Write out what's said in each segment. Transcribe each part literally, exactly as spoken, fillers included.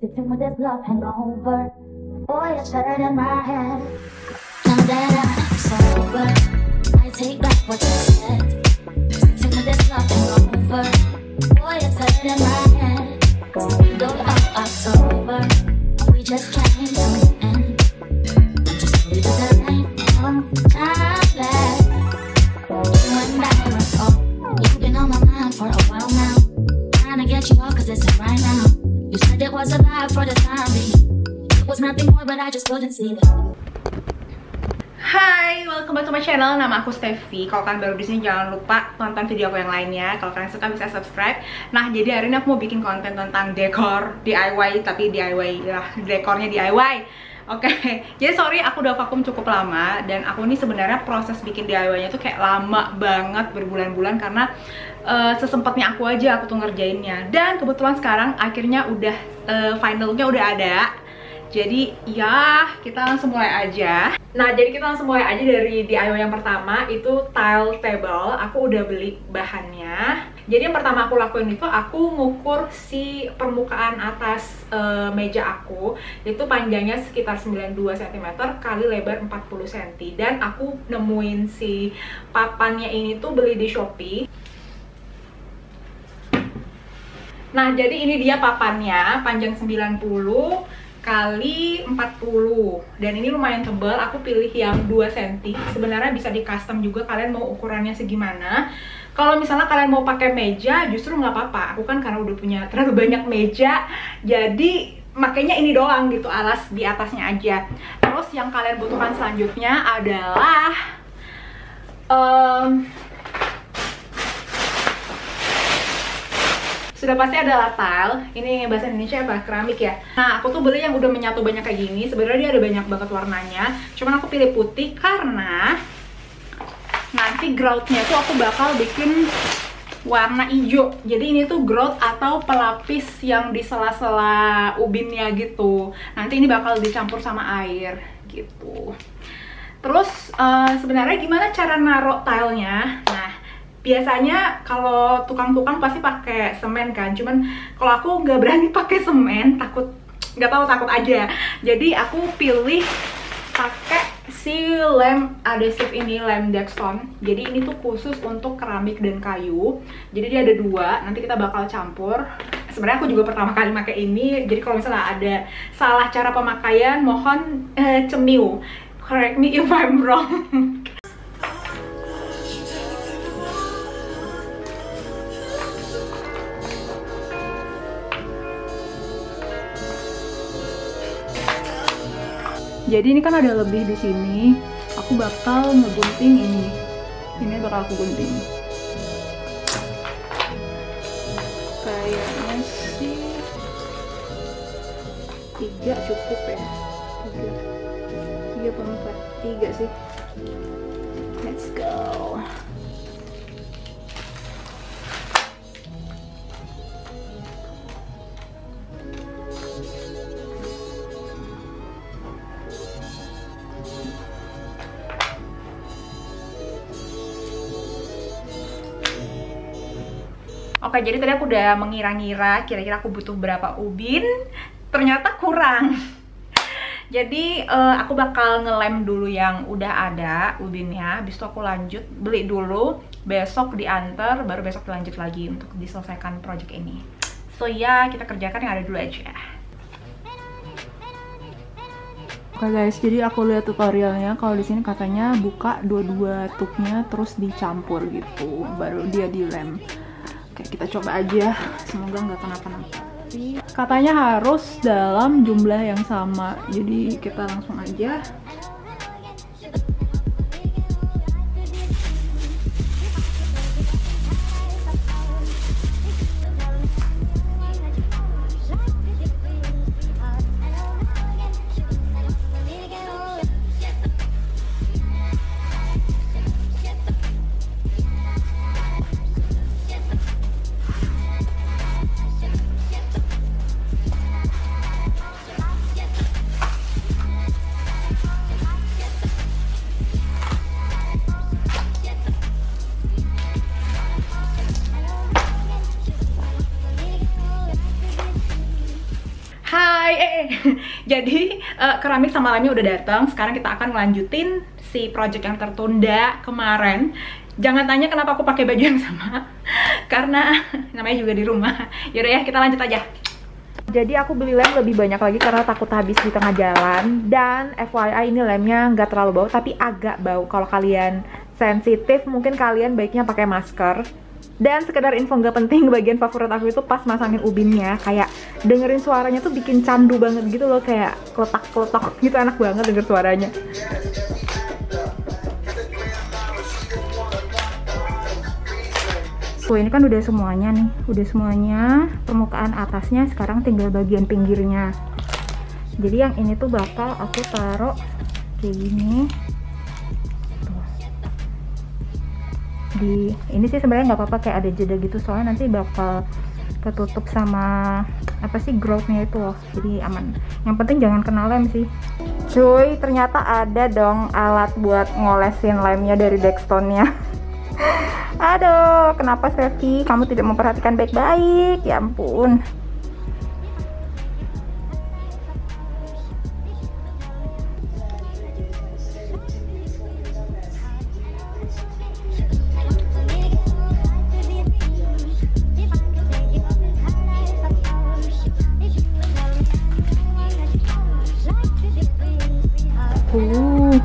Sitting with this love hangover. Boy, it's hurting my head. Now that I'm sober, I take back what you said. Sitting with this love hangover. Boy, it's hurting my head. Middle of October, we just came to an end. I'm just a little bit right now. I'm glad you and I were up. You've been on my mind for a while now. Trying to get you off cause it's a right now. You said it was a vibe for the time being. It was nothing more but I just couldn't see it. Hai, welcome back to my channel. Nama aku Steffi. Kalau kalian baru di sini jangan lupa tonton video aku yang lainnya. Kalau kalian suka bisa subscribe. Nah, jadi hari ini aku mau bikin konten tentang dekor D I Y, tapi D I Y lah, dekornya D I Y. Oke, okay. Jadi sorry aku udah vakum cukup lama. Dan aku ini sebenarnya proses bikin D I Y-nya tuh kayak lama banget, berbulan-bulan. Karena uh, sesempatnya aku aja aku tuh ngerjainnya. Dan kebetulan sekarang akhirnya udah uh, finalnya udah ada. Jadi ya kita langsung mulai aja. Nah, jadi kita langsung mulai aja dari D I Y yang pertama, itu tile table. Aku udah beli bahannya. Jadi yang pertama aku lakuin itu aku ngukur si permukaan atas e, meja aku. Itu panjangnya sekitar sembilan puluh dua sentimeter kali lebar empat puluh sentimeter. Dan aku nemuin si papannya ini tuh beli di Shopee. Nah, jadi ini dia papannya, panjang sembilan puluh kali empat puluh, dan ini lumayan tebal. Aku pilih yang dua sentimeter. Sebenarnya bisa di custom juga kalian mau ukurannya segimana. Kalau misalnya kalian mau pakai meja justru nggak apa-apa. Aku kan karena udah punya terlalu banyak meja, jadi makanya ini doang gitu, alas di atasnya aja. Terus yang kalian butuhkan selanjutnya adalah um, sudah pasti adalah tile. Ini bahasa Indonesia apa? Keramik ya. Nah, aku tuh beli yang udah menyatu banyak kayak gini. Sebenarnya dia ada banyak banget warnanya. Cuman aku pilih putih karena nanti groutnya tuh aku bakal bikin warna hijau. Jadi ini tuh grout atau pelapis yang di sela-sela ubinnya gitu. Nanti ini bakal dicampur sama air gitu. Terus uh, sebenarnya gimana cara naruh tilenya? Nah, biasanya kalau tukang-tukang pasti pakai semen kan, cuman kalau aku nggak berani pakai semen, takut, nggak tahu takut aja. Jadi aku pilih pakai si lem adhesive ini, lem Dexton. Jadi ini tuh khusus untuk keramik dan kayu. Jadi dia ada dua, nanti kita bakal campur. Sebenarnya aku juga pertama kali pakai ini, jadi kalau misalnya ada salah cara pemakaian, mohon eh, cemiu, correct me if I'm wrong. Jadi ini kan ada lebih di sini. Aku bakal ngegunting ini. Ini bakal aku gunting. Kayaknya sih tiga cukup ya. Tiga. Tiga atau empat? Tiga sih. Let's go. Oke, jadi tadi aku udah mengira-ngira kira-kira aku butuh berapa ubin. Ternyata kurang. Jadi uh, aku bakal ngelem dulu yang udah ada ubinnya. Habis itu aku lanjut beli dulu, besok diantar, baru besok dilanjut lagi untuk diselesaikan project ini. So ya, kita kerjakan yang ada dulu aja. Oke guys, jadi aku lihat tutorialnya. Kalau di sini katanya buka dua-dua tubnya terus dicampur gitu, baru dia dilem. Oke, kita coba aja, semoga nggak kenapa-napa. Katanya harus dalam jumlah yang sama, jadi kita langsung aja. Hai, eh, eh. Jadi uh, keramik sama lemnya udah datang. Sekarang kita akan melanjutin si project yang tertunda kemarin. Jangan tanya kenapa aku pakai baju yang sama, karena namanya juga di rumah. Yaudah ya, kita lanjut aja. Jadi aku beli lem lebih banyak lagi karena takut habis di tengah jalan. Dan F Y I ini lemnya nggak terlalu bau, tapi agak bau. Kalau kalian sensitif, mungkin kalian baiknya pakai masker. Dan sekedar info nggak penting, bagian favorit aku itu pas masangin ubinnya, kayak dengerin suaranya tuh bikin candu banget gitu loh, kayak kletak-kletak gitu, enak banget denger suaranya. Tuh ini kan udah semuanya nih, udah semuanya permukaan atasnya, sekarang tinggal bagian pinggirnya. Jadi yang ini tuh bakal aku taruh kayak gini. Di ini sih sebenarnya nggak apa-apa kayak ada jeda gitu, soalnya nanti bakal ketutup sama apa sih groutnya itu loh, jadi aman. Yang penting jangan kena lem sih. Cuy, ternyata ada dong alat buat ngolesin lemnya dari Dextone-nya. Aduh, kenapa Steffi kamu tidak memperhatikan baik-baik? Ya ampun. Uh.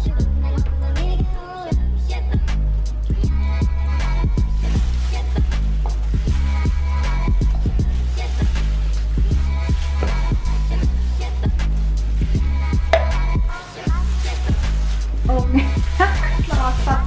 Oke. Merosot.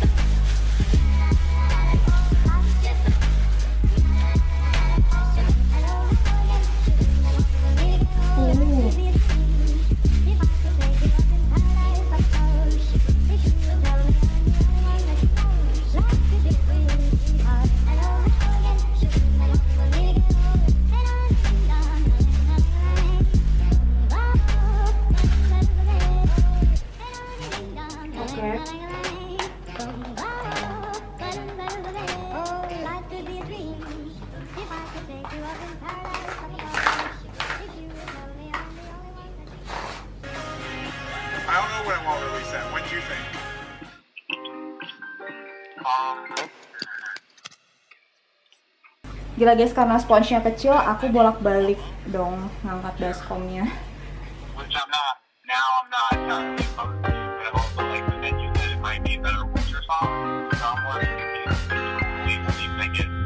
I don't know when it won't release that. When do you think? Um. Gila guys, karena sponsnya kecil, aku bolak-balik dong ngangkat baskomnya. Which I'm not. Now I'm not entirely opposed to, but I've also like the mention that it might be a better winter song. So I'm wondering if you see if they get.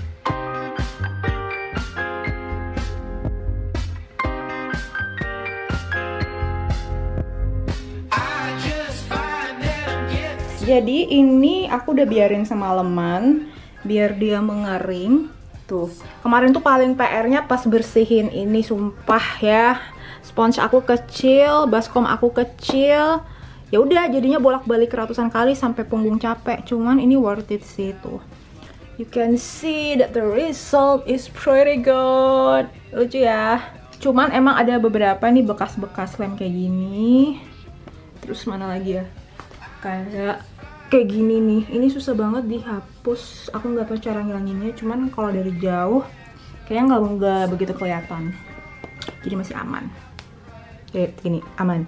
Jadi ini aku udah biarin semalaman biar dia mengering. Tuh, kemarin tuh paling P R-nya pas bersihin ini, sumpah ya. Spons aku kecil, baskom aku kecil. Ya udah, jadinya bolak-balik ratusan kali sampai punggung capek. Cuman ini worth it sih tuh. You can see that the result is pretty good. Lucu ya. Cuman emang ada beberapa nih bekas-bekas lem kayak gini. Terus mana lagi ya? Kayak kayak gini nih, ini susah banget dihapus. Aku nggak tahu cara ngilanginnya, cuman kalau dari jauh kayaknya nggak nggak begitu kelihatan, jadi masih aman. Kayak gini aman.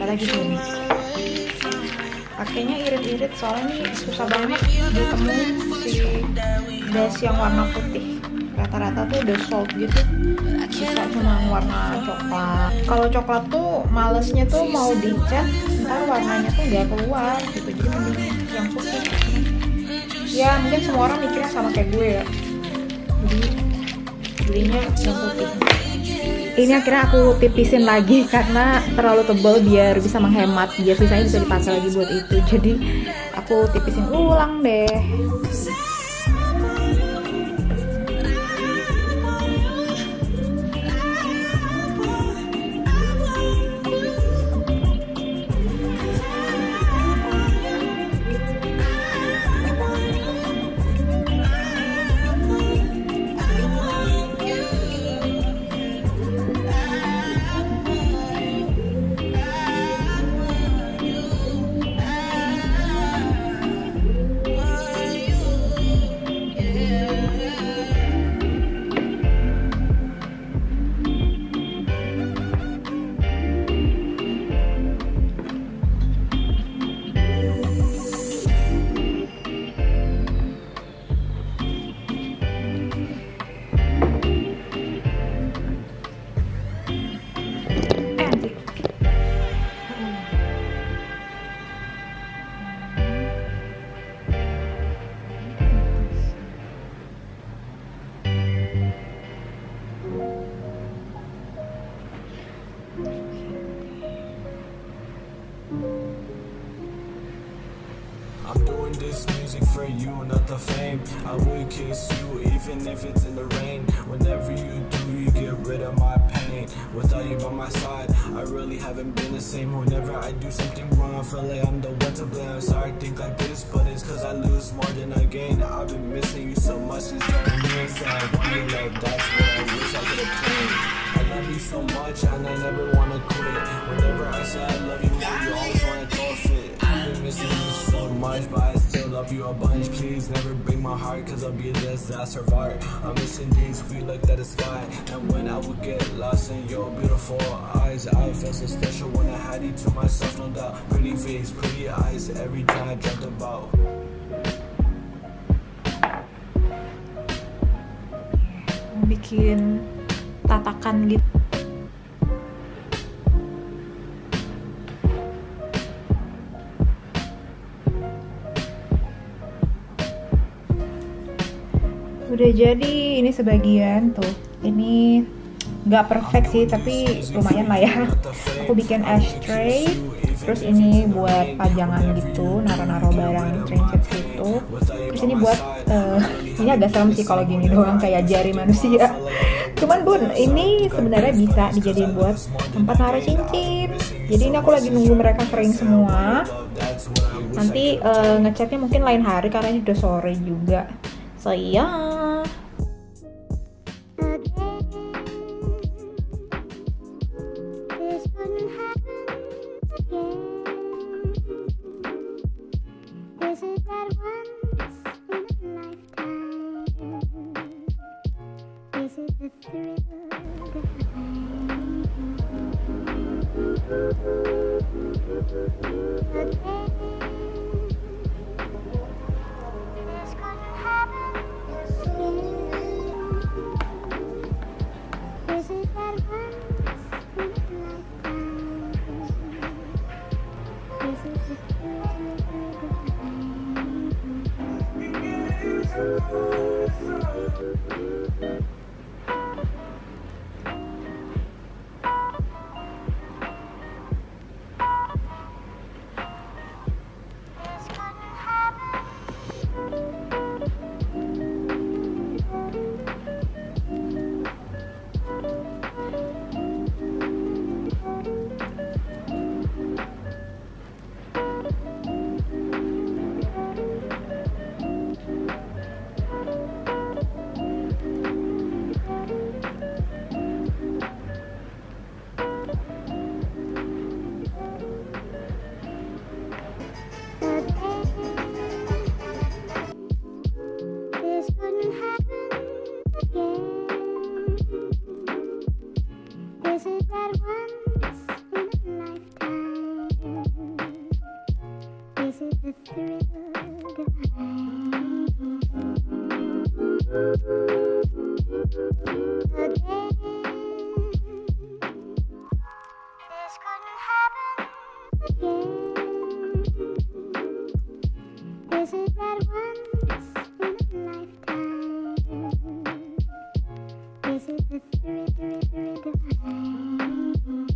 lagi tuh ini. Pakainya irit-irit soalnya nih susah banget ditemuin si base yang warna putih. Rata-rata tuh udah sold gitu, bisa cuma warna coklat. Kalau coklat tuh malesnya tuh mau dicat, ntar warnanya tuh nggak keluar gitu, jadi mending yang putih. Ya mungkin semua orang mikirnya sama kayak gue ya, jadi belinya yang putih. Ini akhirnya aku tipisin lagi karena terlalu tebal biar bisa menghemat, biar sisanya bisa dipakai lagi buat itu. Jadi aku tipisin ulang deh. I'm doing this music for you, not the fame. I will kiss you even if it's in the rain. Whenever you do, you get rid of my pain. Without you by my side, I really haven't been the same. Whenever I do something wrong, I feel like I'm the one to blame. I'm sorry I think like this, but it's cause I lose more than I gain. I've been missing you so much, it's driving me insane. One you love, that's what I wish I could obtain. I love you so much and I never wanna quit. Whenever I say I love you, you always wanna go fit. I've been missing you so much, but I still love you a bunch. Please never break my heart, cause I'll be a disaster of art. I'm missing days we looked at the sky, and when I would get lost in your beautiful eyes, I felt so special when I had you to myself, no doubt. Pretty face, pretty eyes, every time I dreamt about. Bikin tatakan gitu. Udah jadi ini sebagian tuh. Ini nggak perfect sih, tapi lumayan lah ya. Aku bikin ashtray, terus ini buat pajangan gitu, naro-naro barang trinkets gitu. Terus ini buat uh, ini agak serem sih kalau gini doang kayak jari manusia. Cuman bun, ini sebenarnya bisa dijadiin buat tempat naruh cincin. Jadi ini aku lagi nunggu mereka kering semua. Nanti uh, ngecatnya mungkin lain hari karena ini udah sore juga. So yeah. Is it that once in a lifetime? Is it the thrill, thrill, thrill divine?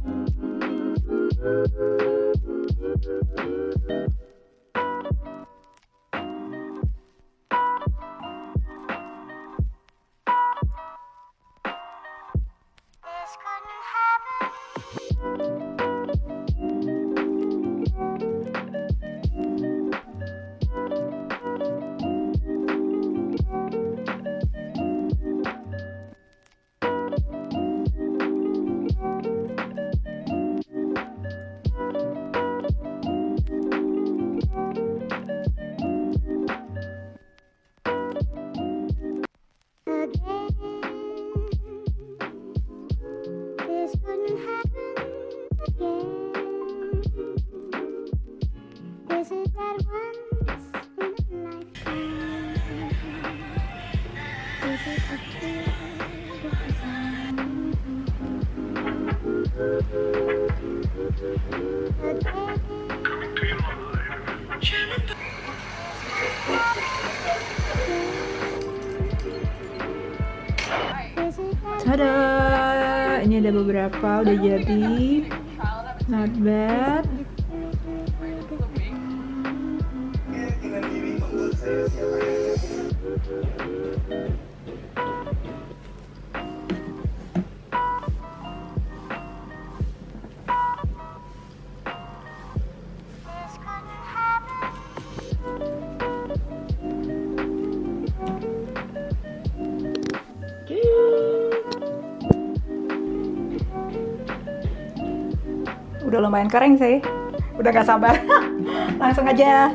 This couldn't happen. This couldn't happen again. Is it that once in a lifetime? Is it a thrill Tada, ini ada beberapa udah jadi, not bad. Udah lumayan kering sih, udah gak sabar. Langsung aja.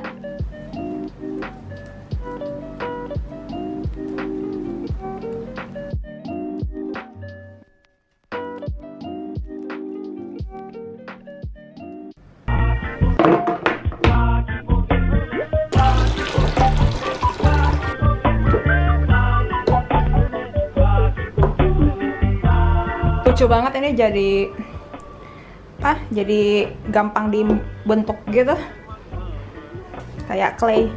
Lucu banget ini jadi ah jadi gampang dibentuk gitu kayak clay.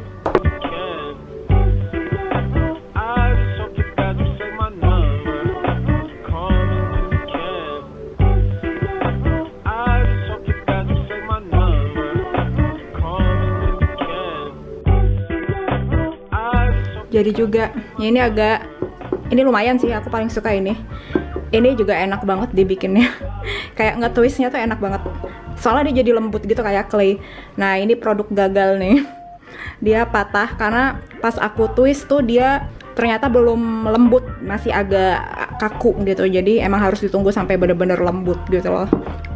Jadi juga ya ini agak ini lumayan sih, aku paling suka ini. Ini juga enak banget dibikinnya. Kayak nge-twistnya tuh enak banget. Soalnya dia jadi lembut gitu kayak clay. Nah, ini produk gagal nih. Dia patah karena pas aku twist tuh dia ternyata belum lembut, masih agak kaku gitu. Jadi emang harus ditunggu sampai bener-bener lembut gitu loh.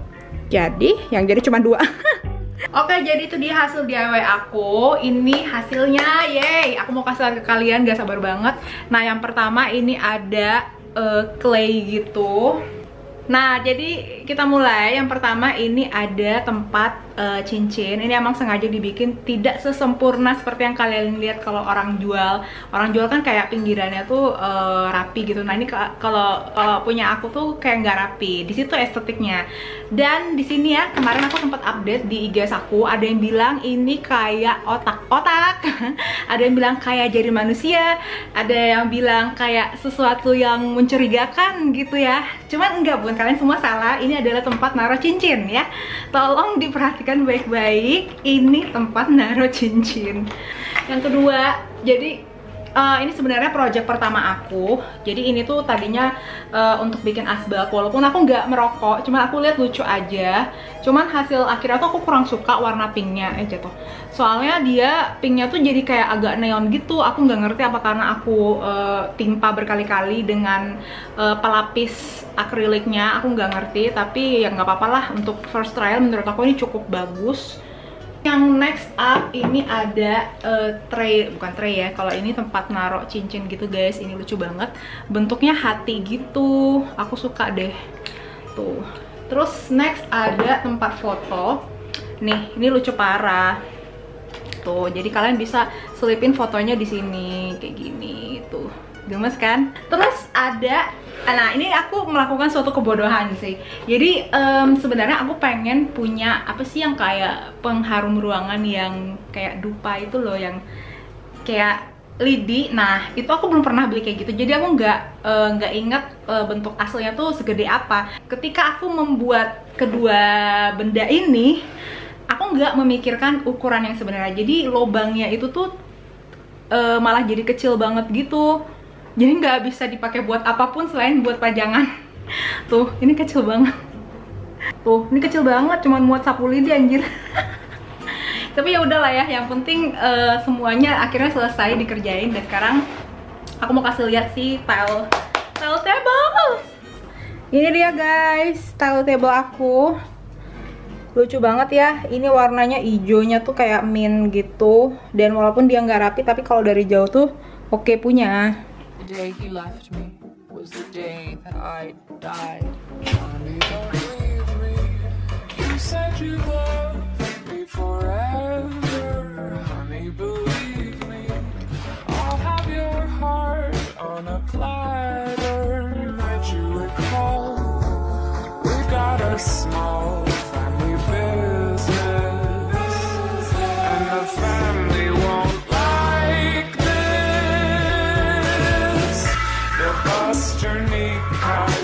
Jadi yang jadi cuma dua. Oke, jadi itu dia hasil D I Y aku. Ini hasilnya, yeay. Aku mau kasih ke kalian, gak sabar banget. Nah, yang pertama ini ada uh, clay gitu. Nah, jadi kita mulai. Yang pertama ini ada tempat uh, cincin. Ini emang sengaja dibikin tidak sesempurna seperti yang kalian lihat kalau orang jual. Orang jual kan kayak pinggirannya tuh uh, rapi gitu. Nah, ini kalau kalau punya aku tuh kayak nggak rapi. Di situ estetiknya. Dan di sini ya, kemarin aku sempat update di I G aku, ada yang bilang ini kayak otak-otak. Ada yang bilang kayak jari manusia, ada yang bilang kayak sesuatu yang mencurigakan gitu ya. Cuman enggak, Bun. Kalian semua salah, ini adalah tempat naruh cincin ya. Tolong diperhatikan baik-baik, ini tempat naruh cincin. Yang kedua, jadi uh, ini sebenarnya project pertama aku. Jadi ini tuh tadinya uh, untuk bikin asbak, walaupun aku nggak merokok, cuma aku lihat lucu aja. Cuman hasil akhirnya tuh aku kurang suka warna pinknya aja tuh. Soalnya dia pinknya tuh jadi kayak agak neon gitu. Aku nggak ngerti apa karena aku uh, timpa berkali-kali dengan uh, pelapis akriliknya. Aku nggak ngerti, tapi ya nggak apa-apa lah. Untuk first trial menurut aku ini cukup bagus. Yang next up ini ada uh, tray, bukan tray ya. Kalau ini tempat naruh cincin gitu guys. Ini lucu banget. Bentuknya hati gitu. Aku suka deh. Tuh. Terus next ada tempat foto. Nih, ini lucu parah. gitu. Jadi kalian bisa selipin fotonya di sini kayak gini tuh. Gemes kan? Terus ada, nah ini aku melakukan suatu kebodohan sih. Jadi um, sebenarnya aku pengen punya apa sih yang kayak pengharum ruangan yang kayak dupa itu loh, yang kayak lidi. Nah itu aku belum pernah beli kayak gitu. Jadi aku nggak nggak uh, ingat uh, bentuk aslinya tuh segede apa. Ketika aku membuat kedua benda ini, aku nggak memikirkan ukuran yang sebenarnya. Jadi lubangnya itu tuh uh, malah jadi kecil banget gitu. Jadi nggak bisa dipakai buat apapun selain buat pajangan. Tuh, ini kecil banget. Tuh, ini kecil banget, cuman muat sapu lidi anjir. Tapi ya udahlah ya, yang penting uh, semuanya akhirnya selesai dikerjain. Dan sekarang aku mau kasih lihat sih tile tile table. Ini dia guys, tile table aku. Lucu banget ya, ini warnanya hijaunya tuh kayak mint gitu. Dan walaupun dia nggak rapi, tapi kalau dari jauh tuh oke okay punya. The day you left me was the day that I died. Honey, don't leave me. You said you loved me forever. Honey, believe me. I'll have your heart on a platter. Might you recall? We got a small family business, and the family won't like this. They'll bust your kneecap